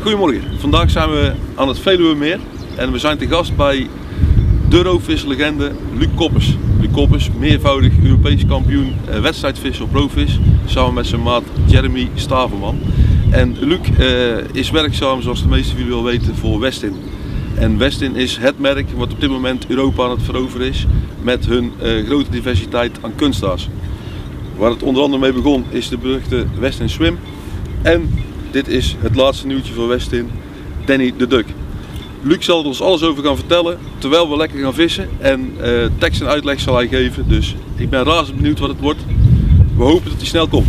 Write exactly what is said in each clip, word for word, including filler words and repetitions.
Goedemorgen, vandaag zijn we aan het Veluwemeer en we zijn te gast bij de roofvislegende Luc Koppers. Luc Koppers, meervoudig Europees kampioen wedstrijdvissen op roofvis, samen met zijn maat Jeremy Stavelman. En Luc uh, is werkzaam, zoals de meesten van jullie wel weten, voor Westin. En Westin is het merk wat op dit moment Europa aan het veroveren is met hun uh, grote diversiteit aan kunsthaas. Waar het onder andere mee begon is de beruchte Westin Swim. En dit is het laatste nieuwtje van Westin, Danny de Duck. Luc zal er ons alles over gaan vertellen terwijl we lekker gaan vissen en uh, tekst en uitleg zal hij geven. Dus ik ben razend benieuwd wat het wordt. We hopen dat hij snel komt.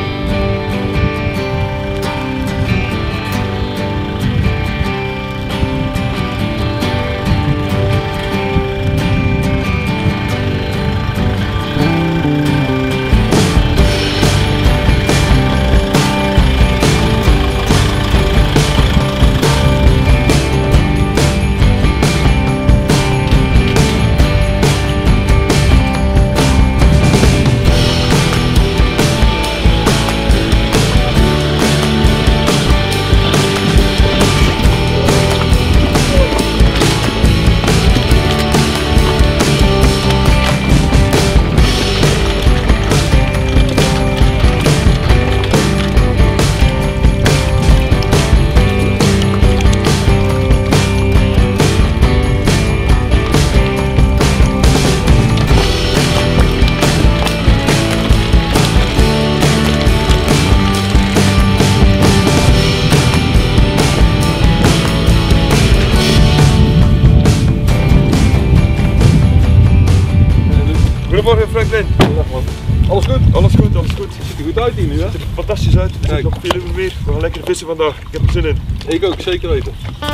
Goedemorgen Franklin. Goedendag man. Alles goed? Alles goed, alles goed. Ziet er goed uit hier nu, hè? Het ziet er fantastisch uit. Er zit nog veel uur meer. We gaan lekker vissen vandaag. Ik heb er zin in. Ik ook, zeker weten.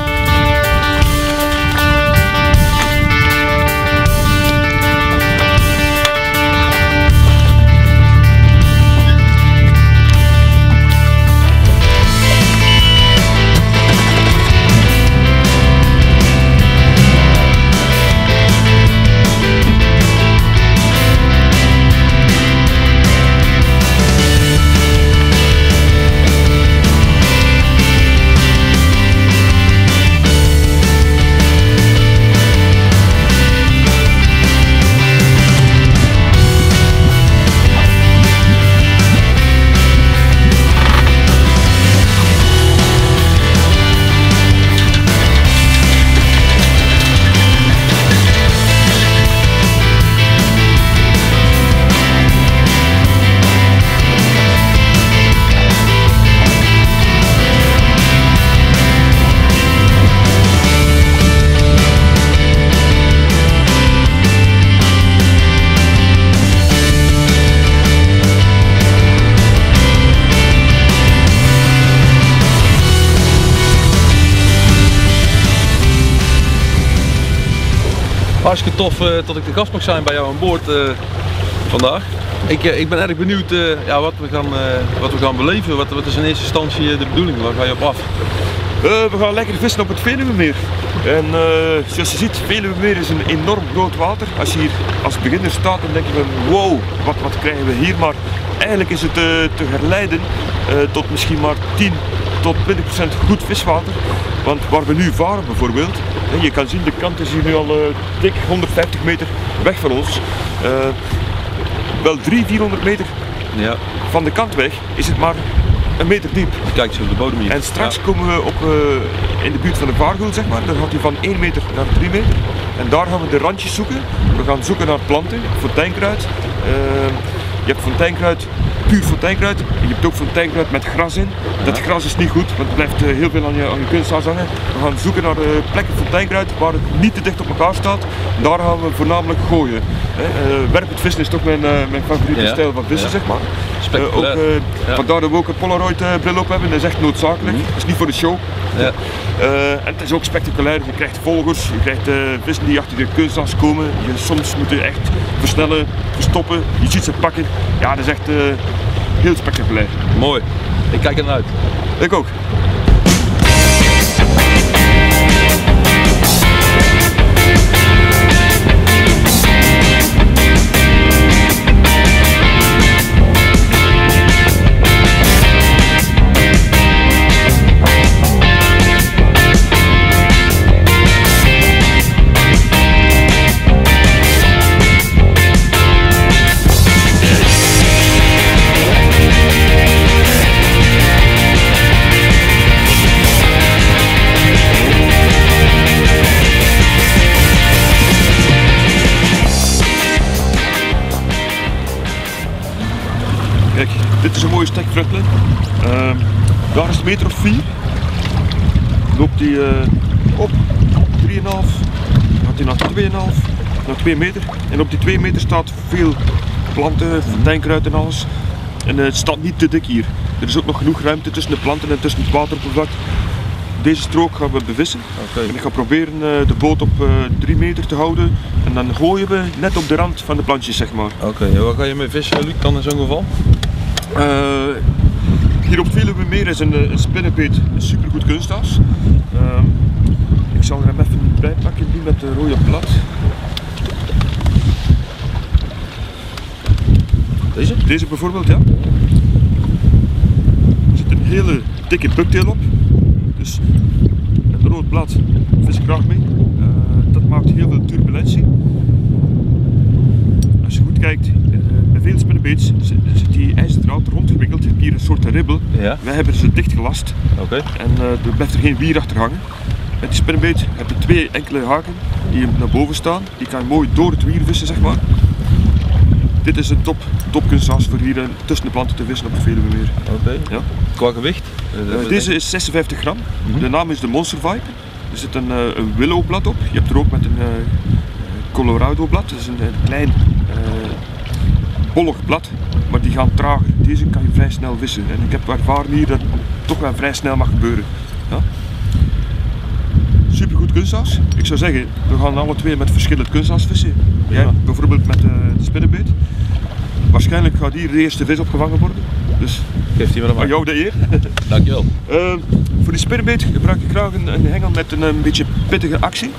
Hartstikke tof uh, dat ik de gast mag zijn bij jou aan boord uh, vandaag. Ik, uh, ik ben erg benieuwd uh, ja, wat, we gaan, uh, wat we gaan beleven. Wat, wat is in eerste instantie uh, de bedoeling? Waar ga je op af? Uh, we gaan lekker vissen op het Veluwemeer. En uh, zoals je ziet, Veluwemeer is een enorm groot water. Als je hier als beginner staat, dan denk je van wow, wat, wat krijgen we hier? Maar eigenlijk is het uh, te herleiden uh, tot misschien maar tien tot twintig procent goed viswater. Want waar we nu varen bijvoorbeeld, je kan zien de kant is hier nu al uh, dik honderdvijftig meter weg van ons. Uh, wel driehonderd, vierhonderd meter ja. van de kant weg is het maar een meter diep. Kijk zo op de bodem hier. En straks ja. komen we op, uh, in de buurt van de vaargeul, zeg maar. Dan gaat hij van één meter naar drie meter. En daar gaan we de randjes zoeken. We gaan zoeken naar planten, fontein-kruid. Uh, je hebt fontein-kruid, puur fontein-kruid. Je hebt ook fontein-kruid met gras in. Dat ja. gras is niet goed, want het blijft uh, heel veel aan je, aan je kunsthaas hangen. We gaan zoeken naar uh, plekken fontein-kruid waar het niet te dicht op elkaar staat. Daar gaan we voornamelijk gooien. Uh, werpend vissen is toch mijn, uh, mijn favoriete ja. stijl van vissen, ja. zeg maar. Uh, ook, uh, ja. Vandaar dat we ook een Polaroid uh, bril op hebben, dat is echt noodzakelijk. Mm-hmm. Dat is niet voor de show. Ja. Uh, en het is ook spectaculair, je krijgt volgers, je krijgt uh, vissen die achter de kunsthaas komen. Je soms moet je echt versnellen, verstoppen, je ziet ze pakken. Ja, dat is echt uh, heel spectaculair. Mooi, ik kijk er naar uit. Ik ook. Kijk, dit is een mooie stek frontlijn. Uh, daar is het meter of vier. Loopt die uh, op drie komma vijf, gaat hij naar twee komma vijf, naar twee meter. En op die twee meter staat veel planten, fonteinkruid en alles. En uh, het staat niet te dik hier. Er is ook nog genoeg ruimte tussen de planten en tussen het wateroppervlak. Deze strook gaan we bevissen. Okay. En ik ga proberen uh, de boot op uh, drie meter te houden. En dan gooien we net op de rand van de plantjes, zeg maar. Oké, okay, en waar ga je mee vissen, Luc, dan in zo'n geval? Uh, hier op Veluwemeer is een, een spinnenbeet een supergoed kunsthaas. Uh, ik zal er hem even bij pakken, nu met de rode plat. Deze? Deze bijvoorbeeld, ja. Er zit een hele dikke bucktail op. Dus een rood blad vis ik graag mee. Uh, dat maakt heel veel turbulentie. Als je goed kijkt, uh, bij veel spinnenbeets zit, zit die ijzerdraad rondgewikkeld. Je hebt hier een soort ribbel. Ja. Wij hebben ze dicht gelast. Okay. En uh, er blijft er geen wier achter hangen. Met die spinnenbeet heb je twee enkele haken die naar boven staan. Die kan je mooi door het wier vissen, zeg maar. Dit is een top, top kunsthaas voor hier uh, tussen de planten te vissen op de Veluwemeer. Oké. Okay. Ja. Qua gewicht? Uh, deze is zesenvijftig gram. Mm-hmm. De naam is de Monster Vibe. Er zit een, uh, een willow blad op. Je hebt er ook met een uh, Colorado blad. Dat is een, een klein uh, bollig blad, maar die gaan trager. Deze kan je vrij snel vissen. En ik heb ervaren hier dat het toch wel vrij snel mag gebeuren. Ja. Supergoed kunsthaas. Ik zou zeggen, we gaan alle twee met verschillend kunsthaas vissen. Jij ja. bijvoorbeeld met uh, de spinnenbeet. Waarschijnlijk gaat hier de eerste vis opgevangen worden. Dus geeft hij me aan jou de eer. Dankjewel. Uh, voor die spinnenbeet gebruik ik graag een, een hengel met een, een beetje pittige actie.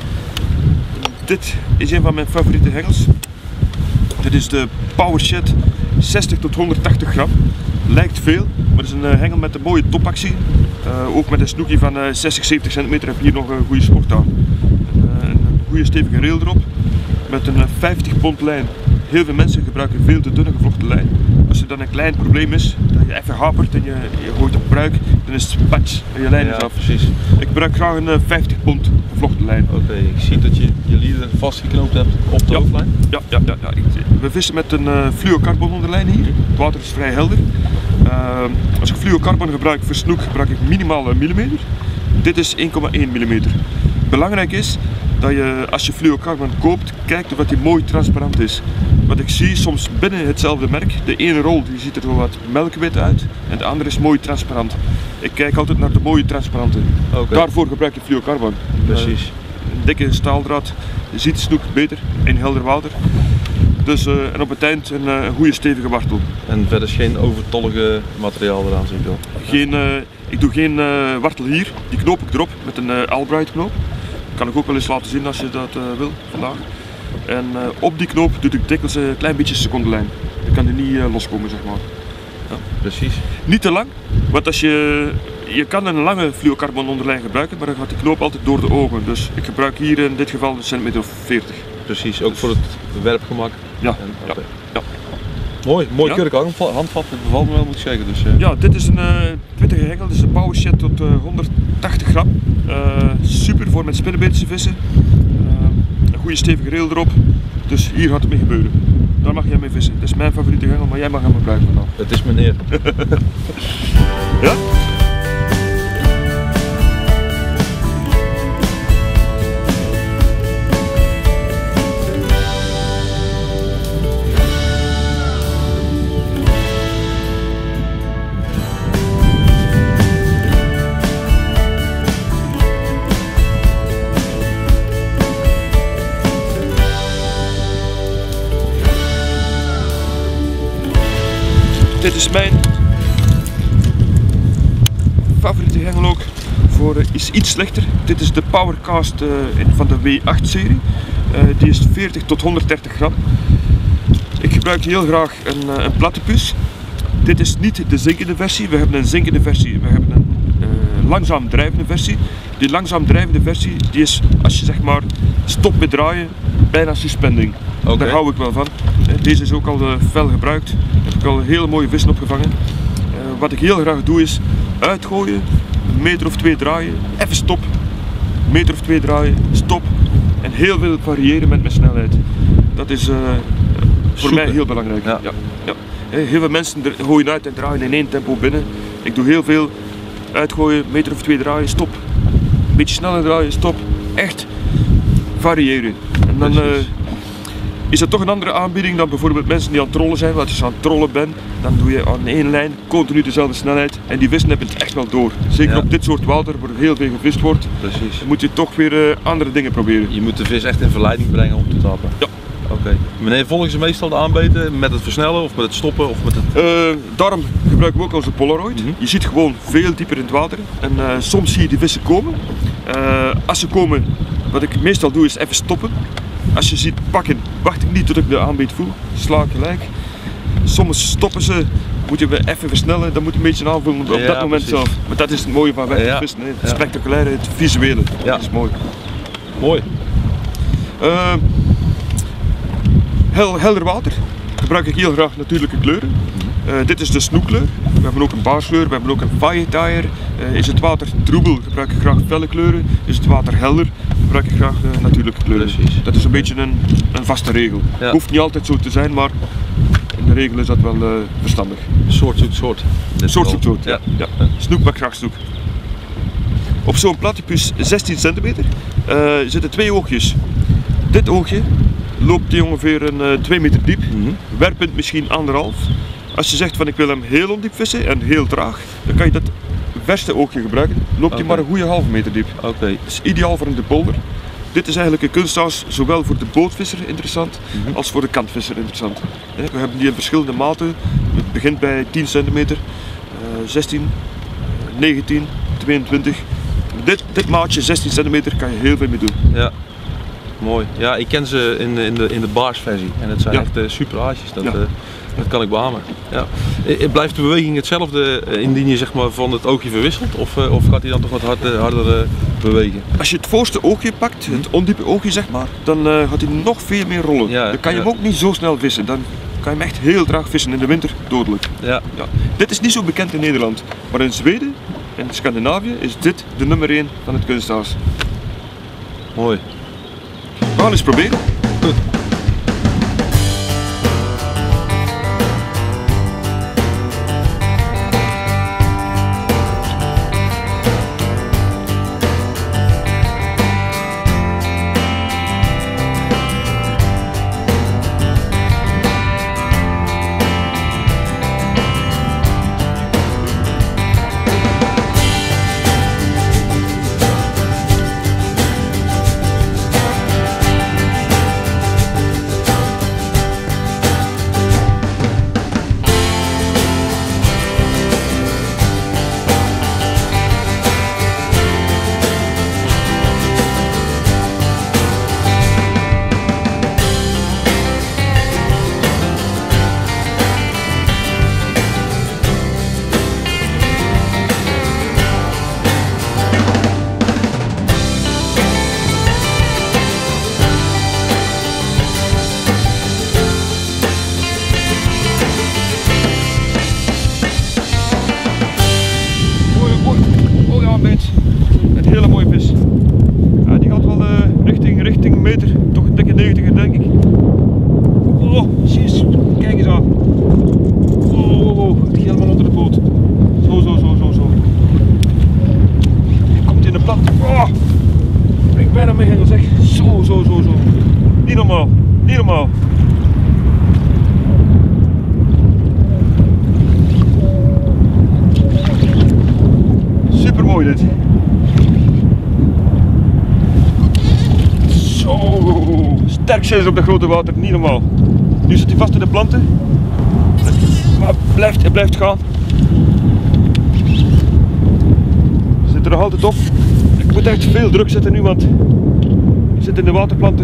Dit is een van mijn favoriete hengels. Dit is de Powershed zestig tot honderdtachtig gram. Lijkt veel, maar het is een uh, hengel met een mooie topactie. Uh, ook met een snoekie van uh, zestig, zeventig centimeter heb je hier nog een goede sport aan. Uh, een goede stevige rail erop. Met een uh, vijftig pond lijn. Heel veel mensen gebruiken veel te dunne gevlochten lijn. Als er dan een klein probleem is, dat je even hapert en je, je gooit op pruik, dan is het patch en je lijn ja, is af. Precies. Ik gebruik graag een uh, vijftig pond gevlochten lijn. Oké, okay, ik zie dat je je lieden vastgeknoopt hebt op de ja. hoofdlijn. Ja, ja, ja, ja. We vissen met een uh, fluocarbon onderlijn hier. Het water is vrij helder. Uh, als ik fluocarbon gebruik voor snoek, gebruik ik minimaal een millimeter. Dit is één komma één millimeter. Belangrijk is dat je, als je fluocarbon koopt, kijkt of die mooi transparant is. Wat ik zie soms binnen hetzelfde merk, de ene rol die ziet er zo wat melkwit uit en de andere is mooi transparant. Ik kijk altijd naar de mooie transparante. Okay. Daarvoor gebruik je fluocarbon. Precies. Uh, een dikke staaldraad, je ziet snoek beter in helder water. Dus, uh, en op het eind een, uh, een goede stevige wartel. En verder geen overtollige materiaal eraan zie ik wel. Geen, uh, ik doe geen uh, wartel hier, die knoop ik erop met een uh, Albright knoop. Kan ik ook wel eens laten zien als je dat uh, wil vandaag. En uh, op die knoop doe ik dikwijls een klein beetje secondenlijn. Dan kan die niet uh, loskomen, zeg maar. Ja. Precies. Niet te lang, want als je, je kan een lange fluocarbon onderlijn gebruiken, maar dan gaat die knoop altijd door de ogen. Dus ik gebruik hier in dit geval een centimeter of veertig. Precies, ook dus voor het werpgemak. Ja. En, ja. ja. Mooi, mooi ja. keurig handvat, het bevalt me wel, moet ik zeggen. Dus, uh... Ja, dit is een uh, pittige hengel, dit is een Powershed tot uh, honderdtachtig gram. Uh, super voor met spinnenbeeten te vissen. Uh, een goede stevige rail erop, dus hier gaat het mee gebeuren. Daar mag jij mee vissen. Dit is mijn favoriete hengel, maar jij mag hem gebruiken vandaag. Het is mijn eer. Ja? Dit is mijn favoriete hengel ook, voor uh, is iets slechter. Dit is de Powercast uh, van de W acht serie. Uh, die is veertig tot honderddertig gram. Ik gebruik heel graag een, uh, een platypus. Dit is niet de zinkende versie, we hebben een zinkende versie, we hebben een uh, langzaam drijvende versie. Die langzaam drijvende versie, die is, als je zeg maar stopt met draaien, bijna suspending. Okay. Daar hou ik wel van. Deze is ook al uh, fel gebruikt. Heb ik al een hele mooie vissen opgevangen. Uh, wat ik heel graag doe is uitgooien, een meter of twee draaien, even stop, een meter of twee draaien, stop en heel veel variëren met mijn snelheid. Dat is uh, voor Super. mij heel belangrijk. Ja. Ja. Ja. Heel veel mensen gooien uit en draaien in één tempo binnen. Ik doe heel veel uitgooien, meter of twee draaien, stop. Een beetje sneller draaien, stop. Echt variëren. En dan uh, is dat toch een andere aanbieding dan bijvoorbeeld mensen die aan het trollen zijn. Want als je aan het trollen bent, dan doe je aan één lijn continu dezelfde snelheid. En die vissen hebben het echt wel door. Zeker ja. op dit soort water waar heel veel gevist wordt. Precies. Dan moet je toch weer uh, andere dingen proberen. Je moet de vis echt in verleiding brengen om te tappen. Ja. Oké. Okay. Wanneer volgen ze meestal de aanbeten? Met het versnellen of met het stoppen? Of met het... Uh, daarom gebruiken we ook onze Polaroid. Mm-hmm. Je ziet gewoon veel dieper in het water. En uh, soms zie je die vissen komen. Uh, als ze komen, wat ik meestal doe is even stoppen. Als je ziet pakken, wacht ik niet tot ik de aanbeet voel. Sla ik gelijk. Soms stoppen ze, moet je even versnellen. Dan moet je een beetje aanvoelen op ja, dat moment precies. zelf. Maar dat is het mooie van wegvissen. Ja. Het spectaculaire, het visuele. Ja. Dat is mooi. Mooi. Uh, Hel, helder water gebruik ik heel graag natuurlijke kleuren. Uh, dit is de snoekkleur. We hebben ook een baarskleur, we hebben ook een fire tire. Uh, is het water troebel, gebruik ik graag felle kleuren. Is het water helder, gebruik ik graag uh, natuurlijke kleuren. Precies. Dat is een beetje een, een vaste regel. Ja. Hoeft niet altijd zo te zijn, maar in de regel is dat wel uh, verstandig. Soort zoekt soort. Soort zoekt soort, ja. ja. ja. Snoek pak graag snoek. Op zo'n platypus zestien centimeter uh, zitten twee oogjes. Dit oogje loopt die ongeveer een uh, twee meter diep, mm-hmm. werpend misschien anderhalf. Als je zegt van ik wil hem heel ondiep vissen en heel traag, dan kan je dat verste oogje gebruiken. Loopt hij okay. maar een goede halve meter diep. Okay. Dat is ideaal voor in de polder. Dit is eigenlijk een kunsthaas, zowel voor de bootvisser interessant mm-hmm. als voor de kantvisser interessant. We hebben die in verschillende maten. Het begint bij tien centimeter, uh, zestien, negentien, tweeëntwintig. Dit, dit maatje zestien centimeter kan je heel veel mee doen. Ja. Mooi. Ja, ik ken ze in, in de, in de baarsversie en het zijn ja. echt uh, super haasjes. Dat, ja. uh, dat kan ik beamen. Ja. Blijft de beweging hetzelfde uh, indien je zeg maar, van het oogje verwisselt of, uh, of gaat hij dan toch wat harder, harder uh, bewegen? Als je het voorste oogje pakt, het ondiepe oogje zeg maar, dan uh, gaat hij nog veel meer rollen. Ja, dan kan je ja. hem ook niet zo snel vissen. Dan kan je hem echt heel traag vissen in de winter, dodelijk. Ja. Ja. Dit is niet zo bekend in Nederland, maar in Zweden en Scandinavië is dit de nummer één van het kunsthaas. Mooi. We gaan eens proberen. Goed. Een hele mooie vis. Ja, die gaat wel uh, richting, richting meter, toch een dikke negentig denk ik. Oh, jeez, kijk eens aan. Oh, oh, oh, het gaat helemaal onder de boot. Zo, zo, zo, zo, zo. Die komt in de plat. Oh, ik ben er mee gaan zeg. Zo, zo, zo, zo. Niet normaal, niet normaal. Super mooi dit. Zo, sterk zijn ze op de grote water, niet normaal. Nu zit hij vast in de planten. Maar het blijft, het blijft gaan. Hij zit er nog altijd op. Ik moet echt veel druk zetten nu, want hij zit in de waterplanten.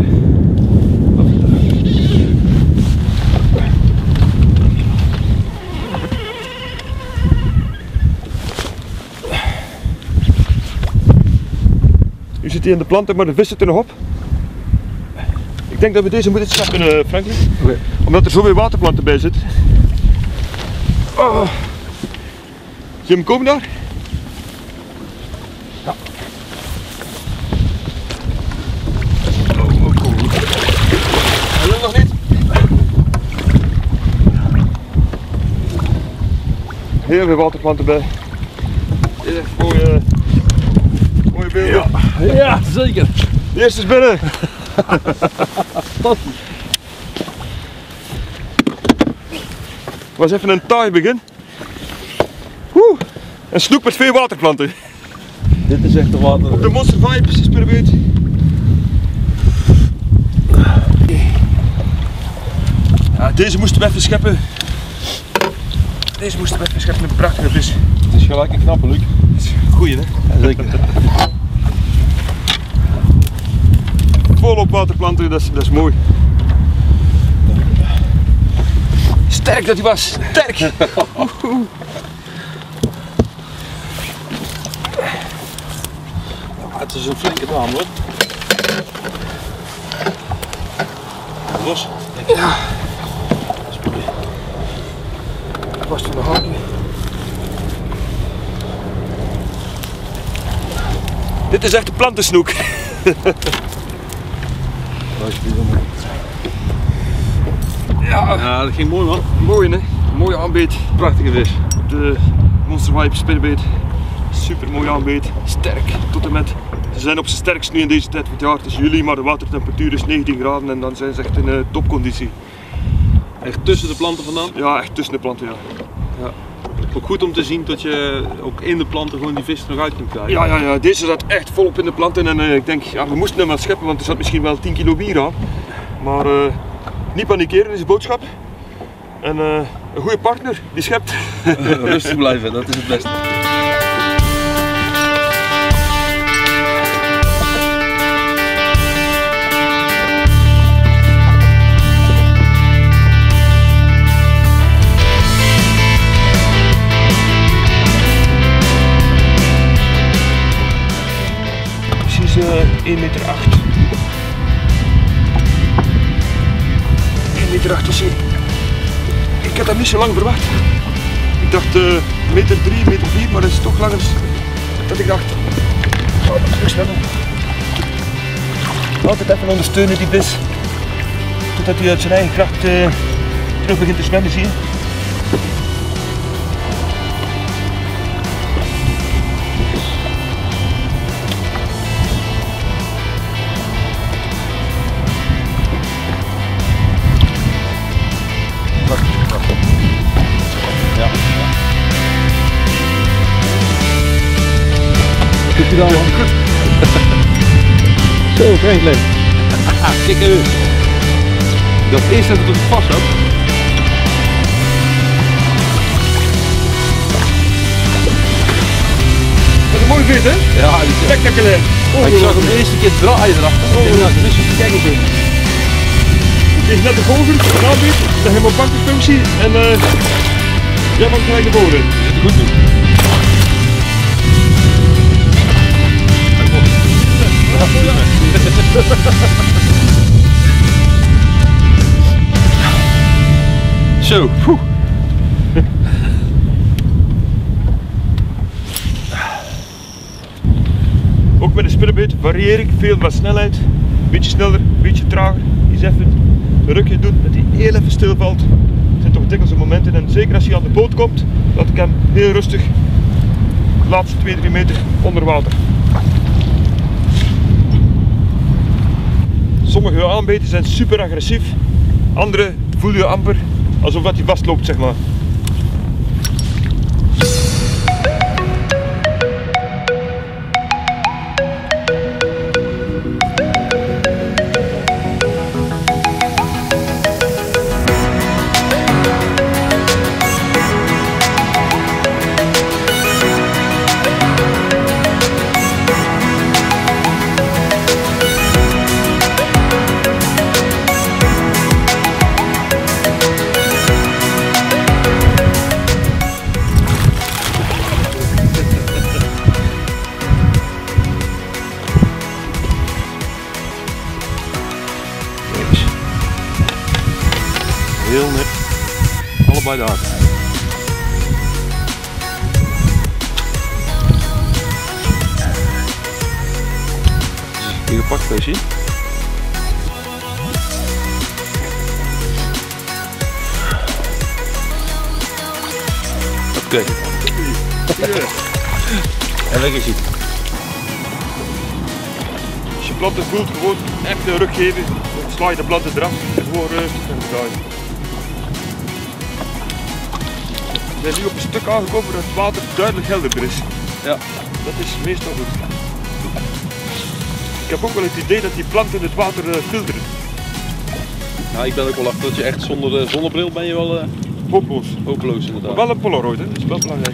Nu zit hij in de planten, maar de vis zit er nog op. Ik denk dat we deze moeten snappen, uh, Franklin. Okay. Omdat er zoveel waterplanten bij zitten. Oh. Zie je hem komen daar? Ja. Oh, oh, kom. Hij wil nog niet. heel veel waterplanten bij. Dit is echt mooie, mooie beelden. Ja, ja, zeker. De eerste is binnen. Fantastisch. Het was even een taai begin. Woe. Een snoek met veel waterplanten. Dit is echt de water. Op de Monster Vibes speerbeet. Ja, deze moesten we even scheppen. Deze moesten we even scheppen, een prachtige vis. Het is gelijk een knappe, Luc. Dat is een goeie, hè? Ja, zeker. Volop waterplanten, dat is, dat is mooi. Sterk dat hij was, sterk! Ja, het is een flinke naam, hoor. Los. Ja. Vast van de haken. Dit is echt de plantensnoek. Ja, Ja, dat ging mooi, man. mooi hè? Mooie aanbeet. Prachtige vis. De Monster Vibe spinnebeet. Super mooi aanbeet. Sterk tot en met. Ze zijn op zijn sterkst nu in deze tijd van het jaar. Het is juli, maar de watertemperatuur is negentien graden en dan zijn ze echt in uh, topconditie. Echt tussen de planten vandaan. Ja, echt tussen de planten, ja. Ja. Ook goed om te zien dat je ook in de planten gewoon die vis er nog uit kunt krijgen. Ja, ja, ja, deze zat echt volop in de planten en uh, ik denk, ja, we moesten hem wel scheppen, want er zat misschien wel tien kilo bier aan. Maar uh, niet panikeren is de boodschap. En uh, een goede partner, die schept. Rustig blijven, dat is het beste. Precies uh, één meter acht. één meter acht is hij. Ik had hem niet zo lang verwacht. Ik dacht uh, meter drie, meter vier, maar dat is toch langer dan ik dacht. Oh, terug zwemmen. Altijd even ondersteunen die vis. Totdat hij uit zijn eigen kracht uh, terug begint te zwemmen, zie je. Ja. Wat doet hij dan, man? Zo, Franklin. Kijk eens. Ik dacht eerst dat het op het vast zat. Dat is een mooie vis, hè? Ja, die is echt. Spectaculair. Ik zag hem de eerste keer draaien erachter. Ik denk, nou, dat is een kijken zo. Ik kreeg net de vogel, een aanbeet, dan helemaal bankenfunctie en uh, jij mag gelijk naar voren. Je zit er goed doen. Zo, poeh. Ook met de spinnebeet varieer ik veel van snelheid. Een beetje sneller, een beetje trager. Eens even een rukje doen, dat hij heel even stilvalt. Er zijn toch dikwijls momenten en zeker als hij aan de boot komt, laat ik hem heel rustig de laatste twee, drie meter onder water. Sommige aanbeten zijn super agressief, andere voel je amper alsof dat hij vastloopt, zeg maar. Heel net. Allebei de haak. Hier gepakt, Feestje. Kijk. En weg is hij. Als je planten voelt, gewoon echt een ruk geven. Dan sla je de planten eraf en gewoon rustig en draaien. We zijn nu op een stuk aangekomen waar het water duidelijk helderder is. Ja. Dat is meestal goed. Ik heb ook wel het idee dat die planten het water uh, filteren. Ja, ik ben ook wel achter dat je echt zonder de zonnebril ben je wel uh, hopeloos. hopeloos inderdaad. Maar wel een Polaroid, hè? Dat is wel belangrijk.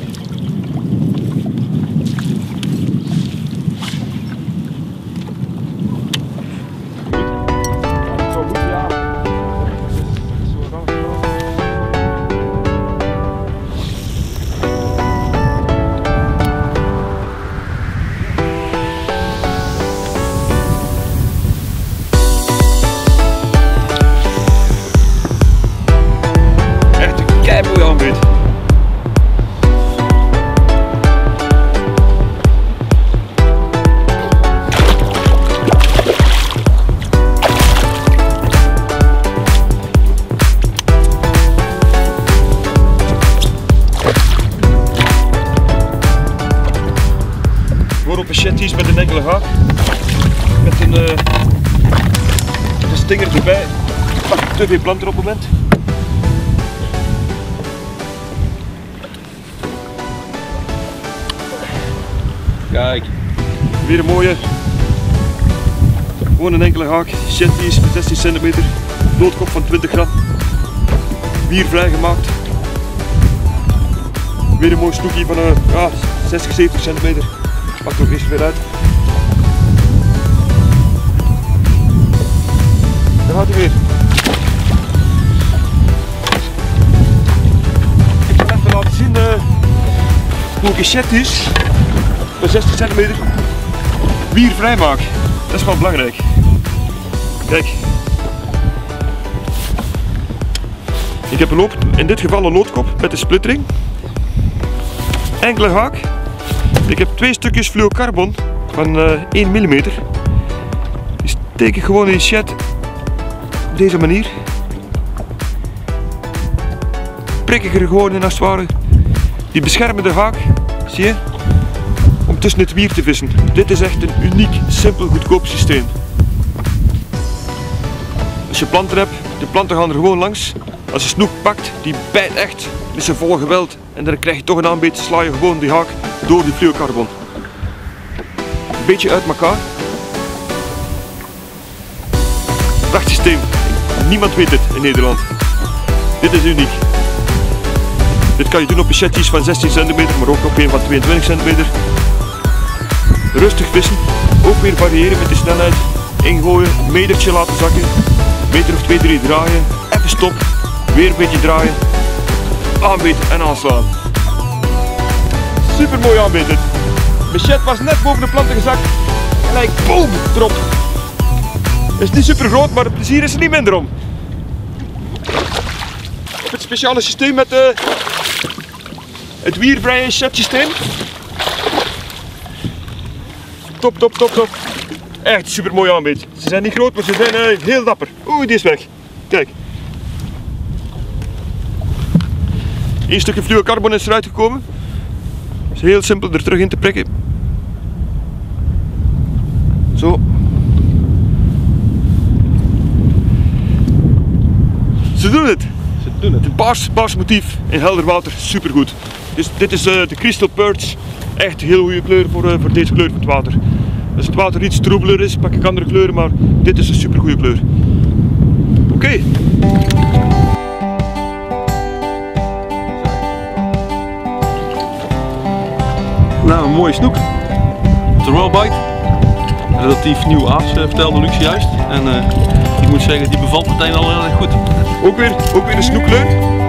Mooi aanbeet. Gewoon op een shetties met een enkele haak. Met een, uh, een stinger erbij. Ik pak te veel planten op het moment. Kijk. Weer een mooie. Gewoon een enkele haak. Shetties met zestien centimeter. Loodkop van twintig gram. Bier vrijgemaakt. Weer een mooi snoekje van uh, ja, zestig, zeventig centimeter. Pak nog eens weer uit. Daar gaat hij weer. Ik ga even laten zien uh, hoe ik een shetties van zestig centimeter bier vrij maak. Dat is wel belangrijk. Kijk. Ik heb een loop, in dit geval een loodkop met een splittering. Enkele haak. Ik heb twee stukjes fluorocarbon van uh, één millimeter. Die steek ik gewoon in de shed op deze manier. Prik ik er gewoon in als het ware. Die beschermen de haak, zie je? Om tussen het wier te vissen. Dit is echt een uniek, simpel, goedkoop systeem. Als je planten hebt, de planten gaan er gewoon langs. Als je snoek pakt, die bijt echt met zijn volle geweld. En dan krijg je toch een aanbeet, sla je gewoon die haak door die fluorocarbon. Een beetje uit elkaar. Prachtig systeem. Niemand weet dit in Nederland. Dit is uniek. Dit kan je doen op een shetties van zestien centimeter, maar ook op een van tweeëntwintig centimeter. Rustig vissen, ook weer variëren met de snelheid. Ingooien, een metertje laten zakken, meter of twee, drie draaien, even stop, weer een beetje draaien, aanbeten en aanslaan. Super mooi aanbeet dit. Mijn shed was net boven de planten gezakt, gelijk boom, erop. Het is niet super groot, maar het plezier is er niet minder om. Op het speciale systeem met de, het wiervrije shed systeem. Top, top, top, top. Echt super mooi aanbeet. Ze zijn niet groot, maar ze zijn uh, heel dapper. Oeh, die is weg. Kijk. Eén stukje fluorocarbon is eruit gekomen. Het is heel simpel er terug in te prikken. Zo. Ze doen het. Ze doen het. Een paars, paars motief in helder water, super goed. Dus dit is uh, de Crystal Purge. Echt een heel goede kleur voor, uh, voor deze kleur van het water. Als het water iets troebeler is, pak ik andere kleuren, maar dit is een super goede kleur. Oké. Okay. Nou, een mooie snoek. Terwijl bite. Relatief nieuw aas, uh, vertelde Luc juist. En uh, ik moet zeggen, die bevalt meteen al heel erg goed. Ook weer, ook weer een snoekkleur.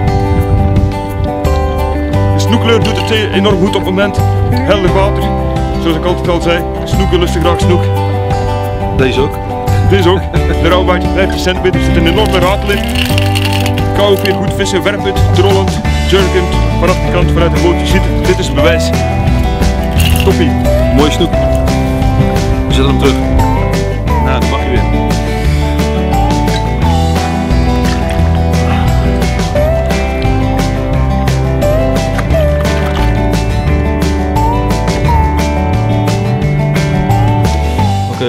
De snoekkleur doet het enorm goed op het moment. Helder water. Zoals ik altijd al zei, snoeken lusten graag snoek. Deze ook. Deze ook. De rouwbite, vijftien centimeter, zit een enorme ratel in. Kan ook weer goed vissen, werpend, trollend, jerkend, vanaf de kant vanuit de boot. Je ziet het, dit is het bewijs. Toppie. Mooie snoek. We zetten hem terug. Nou, dan mag je weer.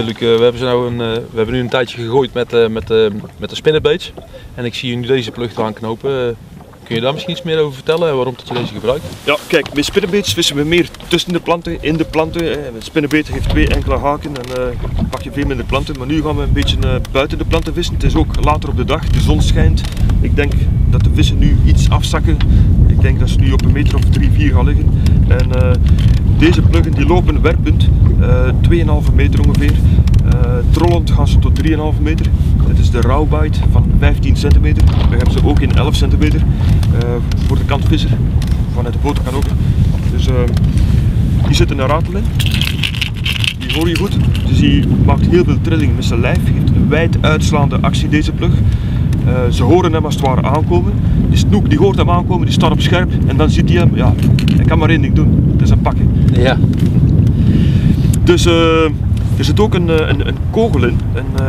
Luc, uh, we, hebben ze nou een, uh, we hebben nu een tijdje gegooid met, uh, met, uh, met de spinnerbaits. En ik zie je nu deze plug eraan knopen. Uh, kun je daar misschien iets meer over vertellen, waarom dat je deze gebruikt? Ja, kijk, met spinnerbaits vissen we meer tussen de planten, in de planten. Een spinnerbait heeft twee enkele haken en uh, pak je veel minder planten. Maar nu gaan we een beetje uh, buiten de planten vissen. Het is ook later op de dag, de zon schijnt. Ik denk dat de vissen nu iets afzakken. Ik denk dat ze nu op een meter of drie, vier gaan liggen. En uh, deze pluggen die lopen werpend, uh, twee komma vijf meter ongeveer. Uh, trollend gaan ze tot drie komma vijf meter. Dit is de rawbite van vijftien centimeter. We hebben ze ook in elf centimeter. Uh, voor de kantvisser. Vanuit de boter kan ook. Dus uh, die zit een ratel in. Die hoor je goed. Dus die maakt heel veel trilling met zijn lijf. Heeft een wijd uitslaande actie deze plug. Uh, ze horen hem als het ware aankomen. Die snoek die hoort hem aankomen, die staat op scherp en dan ziet hij hem. Ja, hij kan maar één ding doen. Dat is hem pakken. Ja. Dus uh, er zit ook een, een, een kogel in een, uh,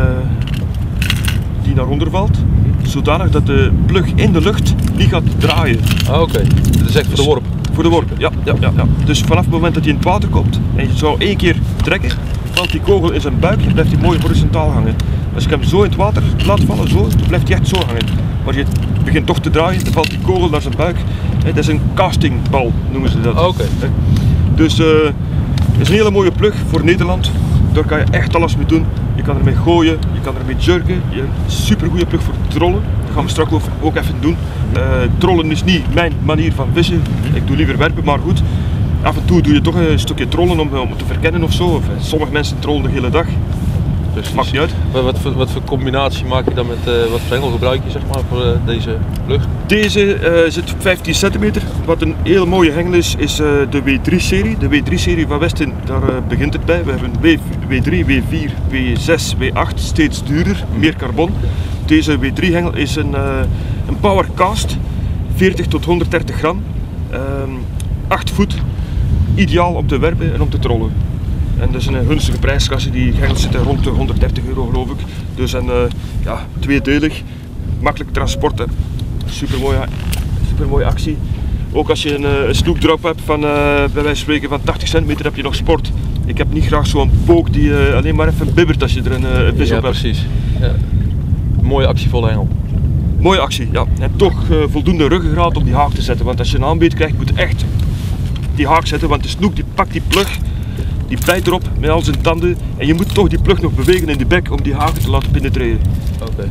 die naar onder valt. Zodanig dat de plug in de lucht niet gaat draaien. Ah, oké. Okay. Dat is echt voor de worp? Voor de worp, ja, ja, ja, ja. Dus vanaf het moment dat hij in het water komt en je zou één keer trekken, valt die kogel in zijn buik en blijft hij mooi horizontaal hangen. Als ik hem zo in het water laat vallen, zo, dan blijft hij echt zo hangen. Maar je begint toch te draaien, dan valt die kogel naar zijn buik. Dat is een castingbal, noemen ze dat. Ah, oké. Okay. Dus uh, het is een hele mooie plug voor Nederland. Daar kan je echt alles mee doen. Je kan ermee gooien, je kan ermee jerken. Je een super goede plug voor trollen. Dat gaan we straks ook even doen. Uh, trollen is niet mijn manier van vissen. Ik doe liever werpen, maar goed. Af en toe doe je toch een stukje trollen om, om te verkennen of zo. Of, sommige mensen trollen de hele dag. Precies. Maakt niet uit. Wat, wat, voor, wat voor combinatie maak je dan met, uh, wat voor hengel gebruik je zeg maar, voor uh, deze plug? Deze uh, zit vijftien centimeter. Wat een heel mooie hengel is, is uh, de W drie serie. De W drie serie van Westin, daar uh, begint het bij. We hebben W drie, W vier, W zes, W acht, steeds duurder, meer carbon. Deze W drie hengel is een, uh, een power cast, veertig tot honderddertig gram, uh, acht voet, ideaal om te werpen en om te trollen. En dat is een gunstige prijsklasse, die hengels zitten rond de honderddertig euro geloof ik. Dus en, uh, ja, tweedelig, makkelijk transport, super mooie, super mooie actie. Ook als je een, een snoekdrop hebt van uh, bij wijze van spreken van tachtig centimeter heb je nog sport. Ik heb niet graag zo'n pook die uh, alleen maar even bibbert als je er een, een vis ja, op hebt. Precies. Ja. Mooie actievolle hengel. Mooie actie, ja. En toch uh, voldoende ruggengraat om die haak te zetten. Want als je een aanbeet krijgt, moet je echt die haak zetten. Want de snoek die pakt die plug, die bijt erop met al zijn tanden. En je moet toch die plug nog bewegen in de bek om die haken te laten penetreren. Oké. Okay.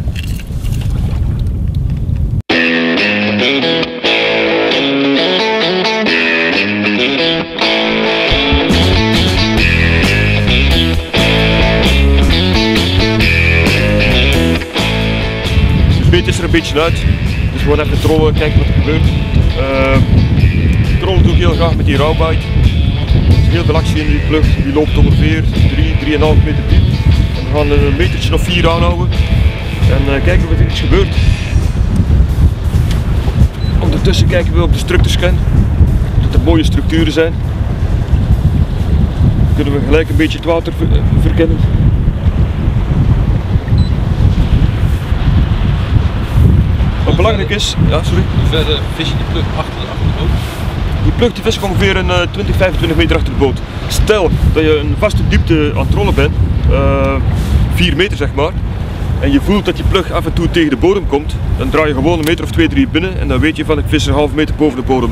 De beet is er een beetje uit, dus gewoon even trollen, kijken wat er gebeurt. Uh, trollen doe ik heel graag met die rawbite. Er is heel veel actie in die plug, die loopt ongeveer drie, drie komma vijf meter diep. En we gaan een metertje of vier aanhouden en uh, kijken of er iets gebeurt. Ondertussen kijken we op de structurescan, dat er mooie structuren zijn. Dan kunnen we gelijk een beetje het water ver verkennen. Wat belangrijk is, ja, sorry. Hoe verder vis je die plug achter de, achter de boot? Die plug die vis ik ongeveer een uh, twintig, vijfentwintig meter achter de boot. Stel dat je een vaste diepte aan het trollen bent, uh, vier meter zeg maar, en je voelt dat je plug af en toe tegen de bodem komt, dan draai je gewoon een meter of twee, drie binnen en dan weet je van ik vis een half meter boven de bodem.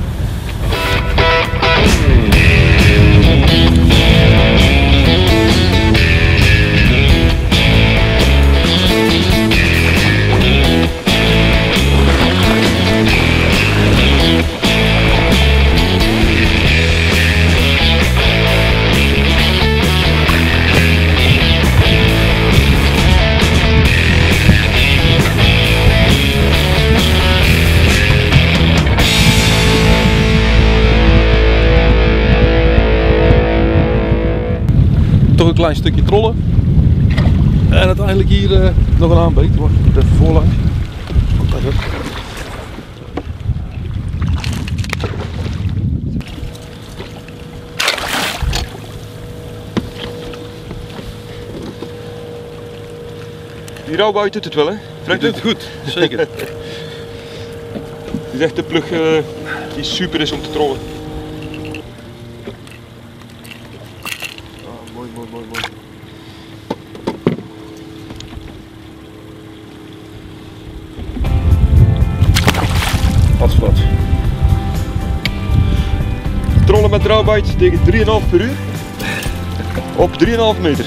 Toch een klein stukje trollen. En uiteindelijk hier uh, nog een aanbeet. Wacht, ik moet even voorlangs. Komt even. Die rawbite doet het wel, hè? Frank doet het goed, zeker. Het is echt de plug uh, die super is om te trollen. Ah, mooi, mooi, mooi, mooi. Trollen met drawbite tegen drie komma vijf per uur op drie komma vijf meter.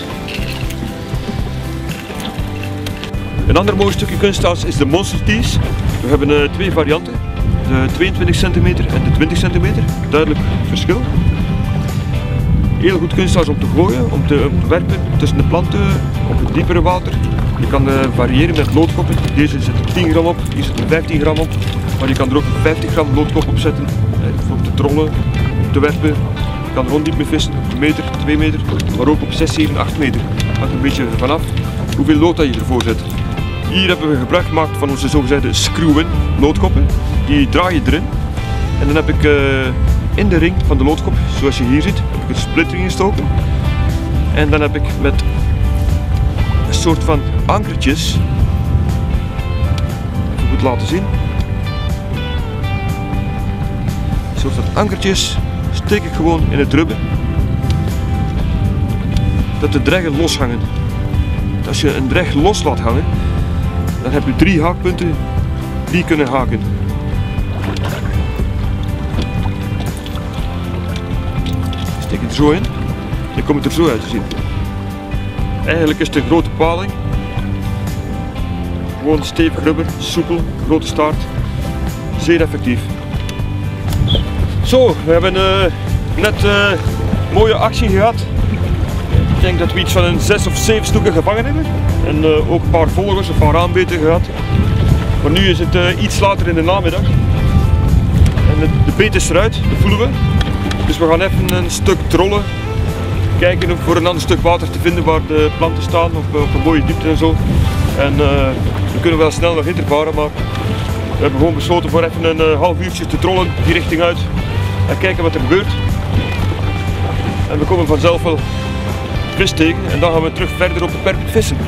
Een ander mooi stukje kunsthaas is de Monster Tees. We hebben uh, twee varianten, de tweeëntwintig centimeter en de twintig centimeter. Duidelijk verschil. Heel goed kunsthaas om te gooien, om te, om te werpen tussen de planten op het diepere water. Je kan uh, variëren met loodkoppen. Deze zit er tien gram op, hier zit er vijftien gram op. Maar je kan er ook een vijftig gram loodkop op zetten, uh, om te trollen, om te werpen. Je kan rond diep mee vissen, een meter, twee meter, maar ook op zes, zeven, acht meter. Het hangt een beetje vanaf hoeveel lood dat je ervoor zet. Hier hebben we gebruik gemaakt van onze zogezegde screw-in loodkoppen. Die draai je erin. En dan heb ik uh, in de ring van de loodkop, zoals je hier ziet, heb ik een splitter ingestoken. En dan heb ik met een soort van ankertjes, even goed laten zien. Een soort van ankertjes steek ik gewoon in het rubben. Dat de dreggen loshangen. Als je een dreg los laat hangen, dan heb je drie haakpunten die kunnen haken. Steek het er zo in, dan komt het er zo uit te zien. Eigenlijk is het een grote paling. Gewoon stevig rubber, soepel, grote staart. Zeer effectief. Zo, we hebben uh, net uh, een mooie actie gehad. Ik denk dat we iets van een zes of zeven snoeken gevangen hebben. En uh, ook een paar volgers, een paar aanbeten gehad. Maar nu is het uh, iets later in de namiddag. En de, de beet is eruit, dat voelen we. Dus we gaan even een stuk trollen. Kijken of voor een ander stuk water te vinden waar de planten staan, op, op een mooie diepte en zo. En uh, we kunnen wel snel nog intervaren, maar we hebben gewoon besloten voor even een uh, half uurtje te trollen die richting uit. En kijken wat er gebeurt. En we komen vanzelf wel vis tegen en dan gaan we terug verder op de perpet vissen.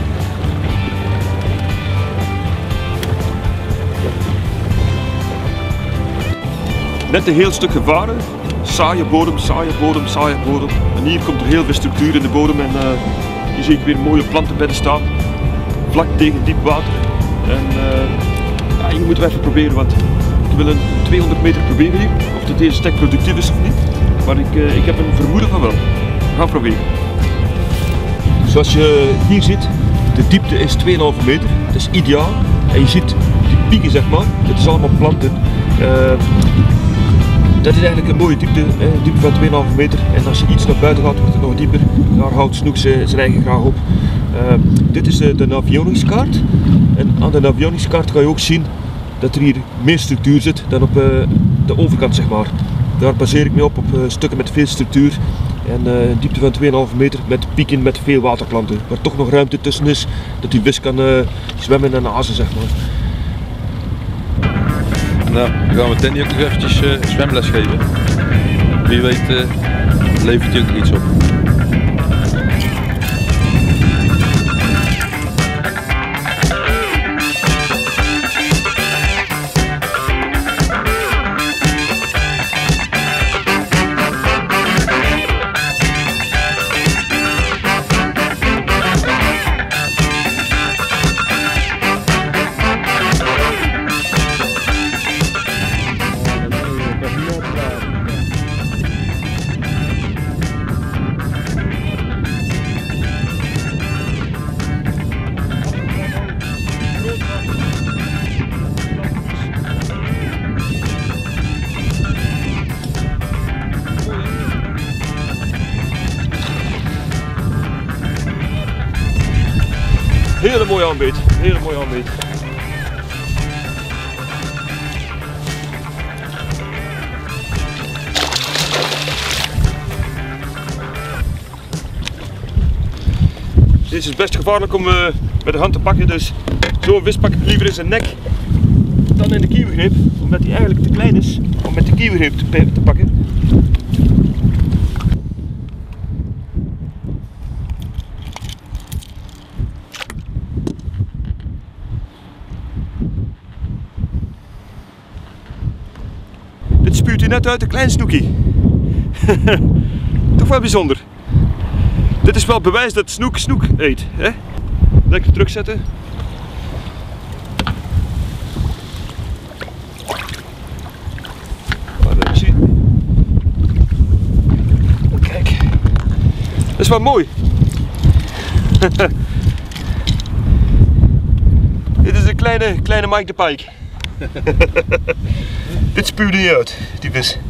Net een heel stuk gevaren. Saaie bodem, saaie bodem, saaie bodem. En hier komt er heel veel structuur in de bodem en uh, hier zie ik weer mooie plantenbedden staan. Vlak tegen diep water. En uh, ja, hier moeten we even proberen, want ik wil een tweehonderd meter proberen hier. Of dat deze stek productief is of niet. Maar ik, uh, ik heb een vermoeden van wel. We gaan proberen. Zoals je hier ziet, de diepte is twee komma vijf meter. Dat is ideaal. En je ziet die pieken, zeg maar. Dit is allemaal planten. Uh, Dat is eigenlijk een mooie diepte, hè, diepte van twee komma vijf meter. En als je iets naar buiten gaat, wordt het nog dieper. Daar houdt Snoek zijn eigen graag op. Uh, dit is de, de navioniingskaart. En aan de navioniingskaart kan je ook zien dat er hier meer structuur zit dan op uh, de overkant, zeg maar. Daar baseer ik me op, op uh, stukken met veel structuur. En uh, een diepte van twee komma vijf meter met pieken met veel waterplanten. Waar toch nog ruimte tussen is, dat die vis kan uh, zwemmen en azen, zeg maar. Nou, dan gaan we Danny ook nog eventjes uh, zwemles geven. Wie weet uh, levert hij ook iets op. Hele mooie aanbeet, hele mooie aanbeet. Deze is best gevaarlijk om uh, met de hand te pakken, dus zo'n vis pak ik liever in zijn nek dan in de kieuwegreep, omdat hij eigenlijk te klein is om met de kieuwegreep te, te pakken. Dit spuurt hij net uit, een klein snoekie. Toch wel bijzonder. Dit is wel bewijs dat snoek snoek eet. Hè? Lekker terugzetten. Maar, uh, zie... Dat is wel mooi. Dit is een kleine, kleine Mike de Pike. Dit spuwde niet uit, die vis.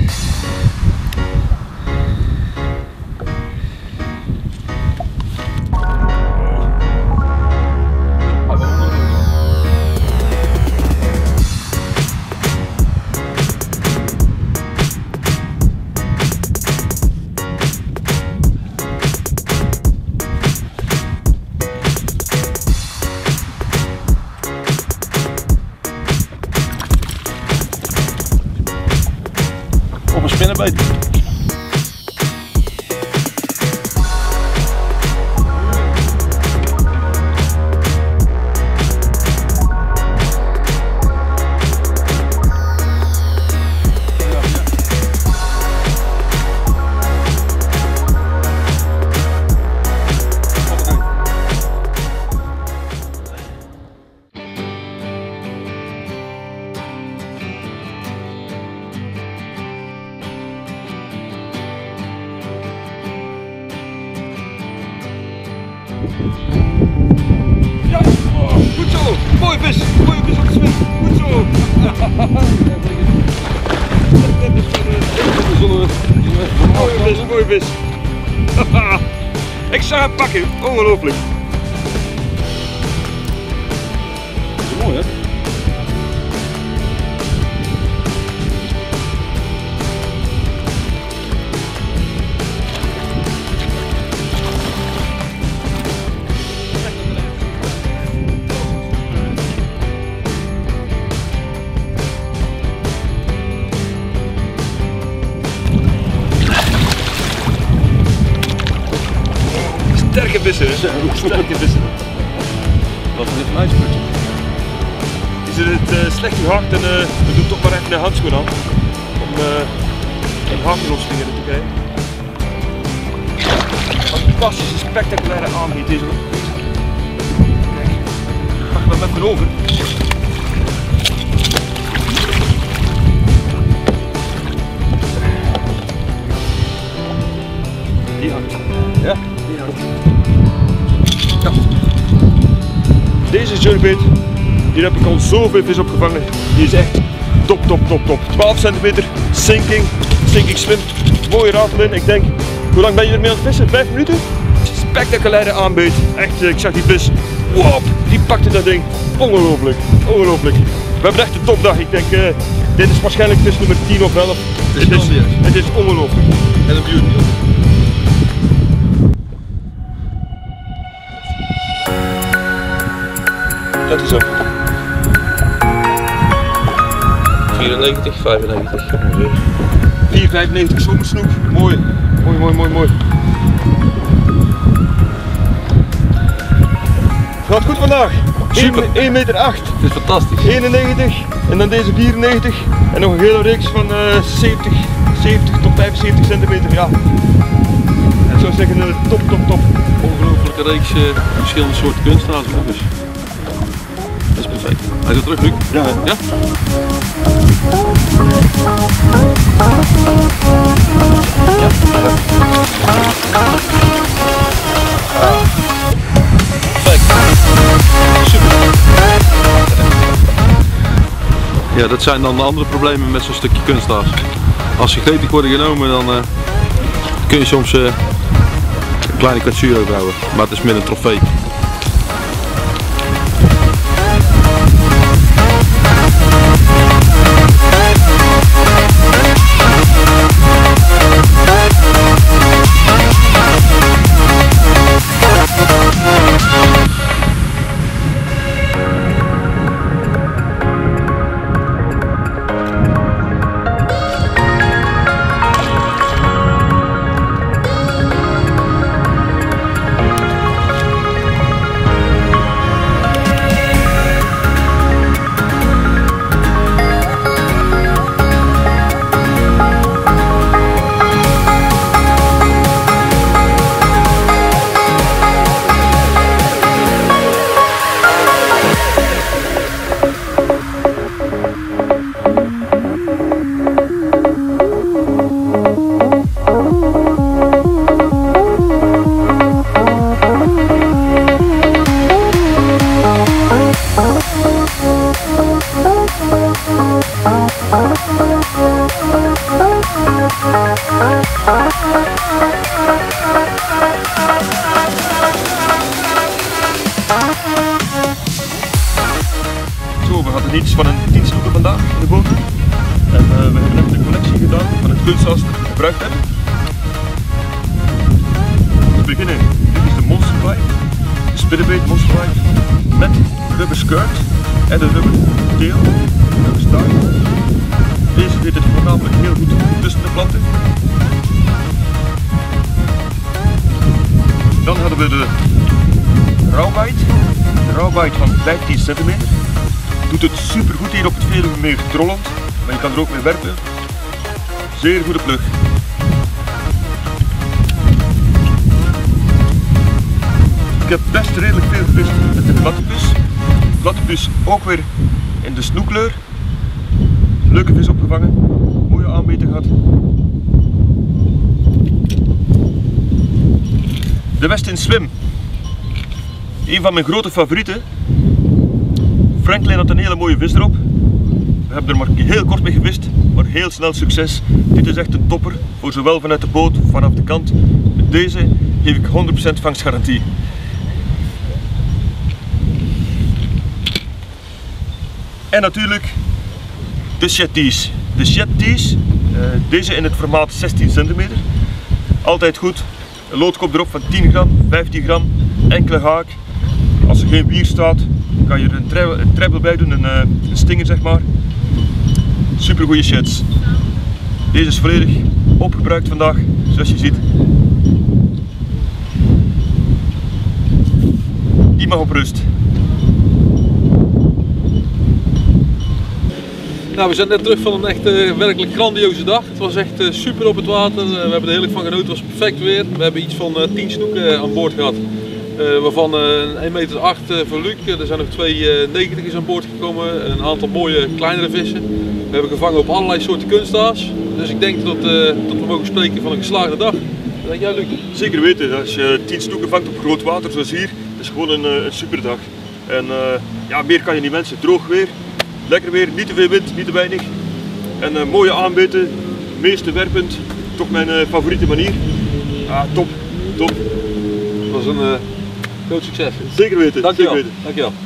Op een spinnenbeet. Ja, oh, goed zo, mooie vis, mooie vis op de zwin, goed zo. Mooie vis, mooie vis. Ik zag hem pakken, ongelooflijk. Dat is mooi, hè? Sterke vissen, hè? Sterke vissen. Wat is dit voor een ijsputje? Is het uh, slecht gehakt en uh, we doen toch maar even een handschoen aan. Om uh, een hakenlosvinger te krijgen. Fantastische, spectaculaire aanbied deze. Kijk, pak hem met me over. Die hangt. Ja, die hangt. Ja. Deze jerkbait, hier heb ik al zoveel vis opgevangen. Die is echt top, top, top, top. twaalf centimeter, sinking, sinking swim. Mooie ratel in. Ik denk, hoe lang ben je ermee aan het vissen? vijf minuten? Spectaculaire aanbeet. Echt, ik zag die vis. Wop, die pakte dat ding. Ongelooflijk, ongelooflijk. We hebben echt een topdag. Ik denk, uh, dit is waarschijnlijk vis nummer tien of elf. Het is, het is ongelooflijk. En een beauty. Let eens op. vierennegentig, vijfennegentig ongeveer. vier vijfennegentig zomersnoek. Mooi. Mooi, mooi, mooi, mooi. Gaat goed vandaag. Super. één meter acht. Het is fantastisch. eenennegentig en dan deze vierennegentig en nog een hele reeks van uh, zeventig, zeventig tot vijfenzeventig centimeter. Ja. En ik zou zeggen uh, top, top, top. Ongelooflijke reeks uh, verschillende soorten kunstenaars. Dus. Dat is perfect. Hij is er terug, Luc? Ja. Ja? Ja, dat zijn dan de andere problemen met zo'n stukje kunsthaas. Als ze gretig worden genomen, dan uh, kun je soms uh, een kleine kwetsuur overhouden. Maar het is meer een trofee. Zo, we hadden iets van een tien snoeken vandaag in de boot. En uh, we hebben net een collectie gedaan van het kunstgas dat we gebruikt hebben. We beginnen, dit is de monster vibe, de spinnerbait monster vibe, met de rubber skirt en de rubber tail, de rubber staart. Deze deed het voornamelijk heel goed tussen de planten. Dan hadden we de rawbite, de rawbite van vijftien centimeter. Doet het super goed hier op het Veluwemeer trollend, maar je kan er ook mee werpen. Zeer goede plug. Ik heb best redelijk veel gevist met de platypus. Platypus ook weer in de snoekkleur. Leuke vis opgevangen, mooie aanbieten gehad. De Westin Swim, een van mijn grote favorieten. Franklin had een hele mooie vis erop. We hebben er maar heel kort mee gevist, maar heel snel succes. Dit is echt een topper, voor zowel vanuit de boot, vanaf de kant. Met deze geef ik honderd procent vangstgarantie. En natuurlijk de Shetties. De Shetties, uh, deze in het formaat zestien centimeter. Altijd goed. Een loodkop erop van tien gram, vijftien gram, enkele haak. Als er geen wier staat, kan je er een, treble, een treble bij doen, een, uh, een stinger zeg maar. Super goede sheds. Deze is volledig opgebruikt vandaag, zoals je ziet. Die mag op rust. Nou, we zijn net terug van een echt uh, werkelijk grandioze dag. Het was echt uh, super op het water. Uh, we hebben er heerlijk van genoten. Het was perfect weer. We hebben iets van uh, tien snoeken aan boord gehad. Uh, waarvan uh, een één komma acht meter uh, voor Luc. Uh, er zijn nog twee uh, negentigers aan boord gekomen. Een aantal mooie kleinere vissen. We hebben gevangen op allerlei soorten kunsthaas. Dus ik denk dat, uh, dat we mogen spreken van een geslaagde dag. Wat denk jij, Luc? Zeker weten. Als je tien snoeken vangt op groot water zoals hier, is gewoon een, een super dag. En uh, ja, meer kan je niet wensen. Droog weer. Lekker weer, niet te veel wind, niet te weinig. En uh, mooie aanbeten, meeste werpend, toch mijn uh, favoriete manier. Ah, top, top. Het was een uh, groot succes. Zeker weten, Dankjewel. zeker weten. Dankjewel.